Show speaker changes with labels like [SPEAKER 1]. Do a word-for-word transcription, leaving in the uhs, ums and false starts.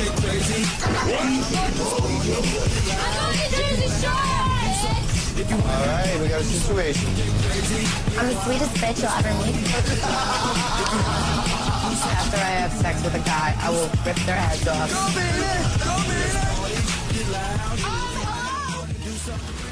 [SPEAKER 1] All right, we got a situation.
[SPEAKER 2] I'm the sweetest bitch you'll ever meet. After I have sex with a guy, I will rip their heads off.
[SPEAKER 1] Go, baby! Go, baby!